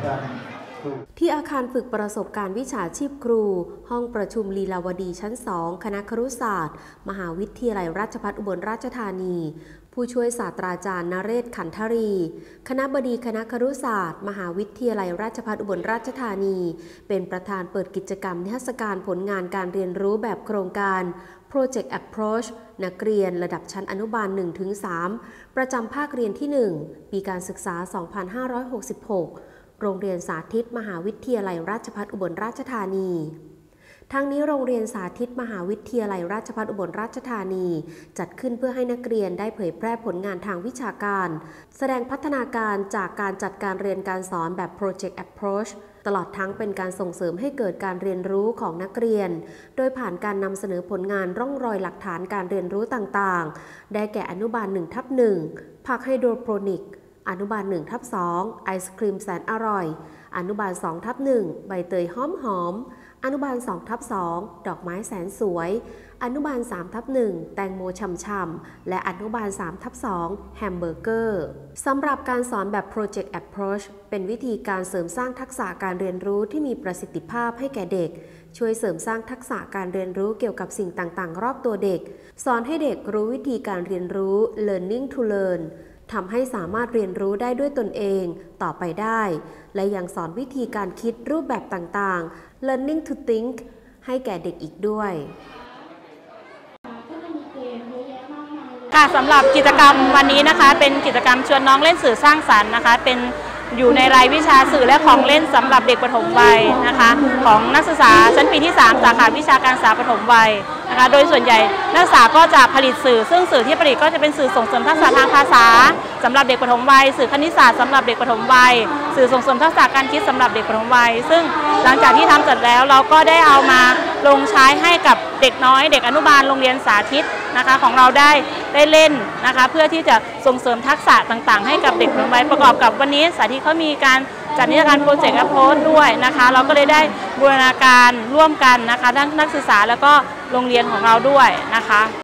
ที่อาคารฝึกประสบการณ์วิชาชีพครูห้องประชุมลีลาวดีชั้น 2 คณะครุศาสตร์มหาวิทยาลัยราชภัฏอุบลราชธานีผู้ช่วยศาสตราจารย์นเรศขันธรีคณบดีคณะครุศาสตร์มหาวิทยาลัยราชภัฏอุบลราชธานีเป็นประธานเปิดกิจกรรมนิทรรศการผลงานการเรียนรู้แบบโครงการ Project Approach นักเรียนระดับชั้นอนุบาล 1-3 ประจำภาคเรียนที่ 1 ปีการศึกษา 2566 โรงเรียนสาธิตมหาวิทยาลัยราชภัฏอุบลราชธานีทั้งนี้โรงเรียนสาธิตมหาวิทยาลัยราชภัฏอุบลราชธานีจัดขึ้นเพื่อให้นักเรียนได้เผยแพร่ผลงานทางวิชาการแสดงพัฒนาการจากการจัดการเรียนการสอนแบบ Project Approach ตลอดทั้งเป็นการส่งเสริมให้เกิดการเรียนรู้ของนักเรียนโดยผ่านการนำเสนอผลงานร่องรอยหลักฐานการเรียนรู้ต่างๆได้แก่อนุบาล 1/1 ผักไฮโดรโปรนิกอนุบาล 1/2 ไอศครีมแสนอร่อยอนุบาล 2/1 ใบเตยหอมอนุบาล 2/2 ดอกไม้แสนสวยอนุบาล 3/1 แตงโมฉ่ำๆและอนุบาล 3/2 แฮมเบอร์เกอร์สำหรับการสอนแบบ Project Approach เป็นวิธีการเสริมสร้างทักษะการเรียนรู้ที่มีประสิทธิภาพให้แก่เด็กช่วยเสริมสร้างทักษะการเรียนรู้เกี่ยวกับสิ่งต่างๆรอบตัวเด็กสอนให้เด็กรู้วิธีการเรียนรู้ Learning to Learnทำให้สามารถเรียนรู้ได้ด้วยตนเองต่อไปได้และยังสอนวิธีการคิดรูปแบบต่างๆ Learning to Think ให้แก่เด็กอีกด้วยค่ะสำหรับกิจกรรมวันนี้นะคะเป็นกิจกรรมชวนน้องเล่นสื่อสร้างสรรค์นะคะเป็นอยู่ในรายวิชาสื่อและของเล่นสำหรับเด็กประถมวัยนะคะของนักศึกษาชั้นปีที่ 3 สาขาวิชาการศึกษาประถมวัยนะคะโดยส่วนใหญ่นักศึกษาก็จะผลิตสื่อซึ่งสื่อที่ผลิตก็จะเป็นสื่อส่งเสริมทักษะทางภาษาสำหรับเด็กประถมวัยสื่อคณิตศาสตร์สำหรับเด็กประถมวัยสื่อส่งเสริมทักษะการคิดสำหรับเด็กประถมวัยซึ่งหลังจากที่ทำเสร็จแล้วเราก็ได้เอามาลงใช้ให้กับเด็กน้อยเด็กอนุบาลโรงเรียนสาธิตนะคะของเราได้เล่นนะคะเพื่อที่จะส่งเสริมทักษะต่างๆให้กับเด็กประถมวัยประกอบกับวันนี้สาธิตเขามีการจัดนิทรรศการโปรเจกต์แอปโพสด้วยนะคะเราก็เลยได้บูรณาการร่วมกันนะคะทั้งนักศึกษาแล้วก็โรงเรียนของเราด้วยนะคะ